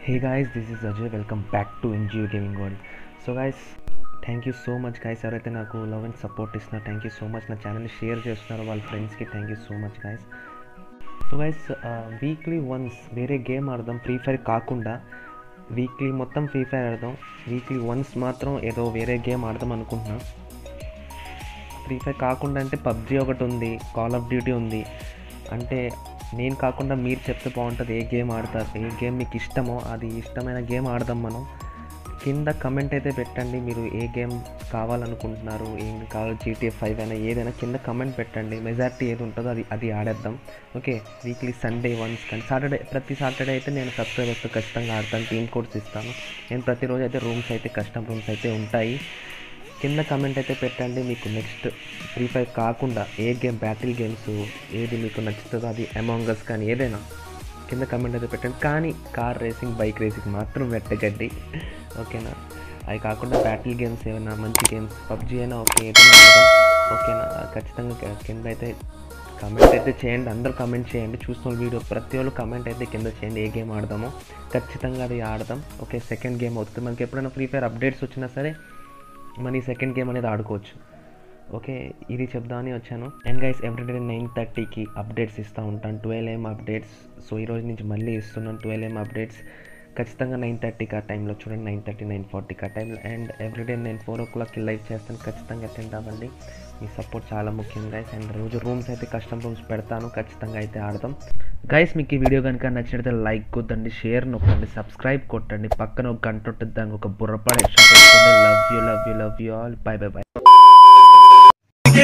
Hey guys, this is Ajay. Welcome back to NGO Gaming World. So guys, thank you so much guys. ఎవరైతే నాకు love and support ఇస్తున్నారు, thank you so much. నా ఛానల్ని share చేస్తున్నారు వాళ్ళ ఫ్రెండ్స్కి, thank you so much guys. So guys, weekly once వేరే game ఆడదాం. ఫ్రీ ఫైర్ కాకుండా వీక్లీ మొత్తం ఫ్రీ ఫైర్ ఆడదాం. వీక్లీ వన్స్ మాత్రం ఏదో వేరే గేమ్ ఆడదాం అనుకుంటున్నా. ఫ్రీ ఫైర్ కాకుండా అంటే పబ్జీ ఒకటి ఉంది, కాల్ ఆఫ్ డ్యూటీ ఉంది. అంటే నేను కాకుండా మీరు చెప్తే బాగుంటుంది. ఏ గేమ్ ఆడతారు, ఏ గేమ్ మీకు ఇష్టమో అది ఇష్టమైన గేమ్ ఆడదాం మనం. కింద కమెంట్ అయితే పెట్టండి, మీరు ఏ గేమ్ కావాలనుకుంటున్నారు, ఏం కావాలి, GTA 5 అయినా ఏదైనా కింద కమెంట్ పెట్టండి. మెజారిటీ ఏది ఉంటుందో అది ఆడేద్దాం. ఓకే, వీక్లీ సండే వన్స్ కానీ ప్రతి సాటర్డే అయితే నేను సబ్స్క్రైబర్స్తో ఖచ్చితంగా ఆడతాను. టీమ్ కోడ్స్ ఇస్తాను నేను. ప్రతిరోజు అయితే రూమ్స్ అయితే కస్టమ్ రూమ్స్ అయితే ఉంటాయి. కింద కమెంట్ అయితే పెట్టండి, మీకు నెక్స్ట్ ఫ్రీ ఫైర్ కాకుండా ఏ గేమ్, బ్యాటిల్ గేమ్స్ ఏది మీకు నచ్చుతుందో, అది అమాంగ్ అస్ కానీ ఏదైనా కింద కమెంట్ అయితే పెట్టండి. కానీ కార్ రేసింగ్, బైక్ రేసింగ్ మాత్రం పెట్టకండి, ఓకేనా? అవి కాకుండా బ్యాటిల్ గేమ్స్ ఏమైనా మంచి గేమ్స్, పబ్జీ అయినా ఓకే, ఏదైనా ఆడదాం, ఓకేనా? ఖచ్చితంగా కింద అయితే కమెంట్ అయితే చేయండి. అందరూ కమెంట్ చేయండి. చూస్తున్న వీడియో ప్రతి ఒళ్ళు కమెంట్ అయితే కింద చేయండి. ఏ గేమ్ ఆడదామో ఖచ్చితంగా అది ఆడదాం. ఓకే, సెకండ్ గేమ్ అవుతుంది. మనకి ఎప్పుడైనా ఫ్రీ ఫైర్ అప్డేట్స్ వచ్చినా సరే మన ఈ సెకండ్ గేమ్ అనేది ఆడుకోవచ్చు. ఓకే, ఇది చెప్దామని వచ్చాను. అండ్ గైస్, ఎవ్రీడే 9:30కి అప్డేట్స్ ఇస్తూ ఉంటాను, 12 AM అప్డేట్స్. సో ఈరోజు నుంచి మళ్ళీ ఇస్తున్నాను 12 AM అప్డేట్స్. ఖచ్చితంగా 9:30కి ఆ టైంలో చూడండి, 9:30, 9:40కి ఆ టైంలో. అండ్ ఎవ్రీడే నేను 4 o'clockకి లైవ్ చేస్తాను. ఖచ్చితంగా అటెండ్ అవ్వండి. మీ సపోర్ట్ చాలా ముఖ్యం గైస్. అండ్ రోజు రూమ్స్ అయితే కస్టమ్ రూమ్స్ పెడతాను, ఖచ్చితంగా అయితే ఆడదాం. గైస్, మీకు ఈ వీడియో కనుక నచ్చినట్లయితే లైక్ కొట్టండి, షేర్ నొక్కండి, సబ్స్క్రైబ్ కొట్టండి, పక్కన ఒక గంట ఉంటుంది, దానికి ఒక బుర్రపాడు ఎక్స్ట్రా పెట్టుకోండి. Love you, love you, love you all. Bye bye bye.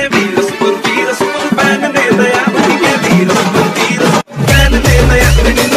Super, super, super, super, super, super, super, super, super, super, super, super, super, super, super, super, super, super,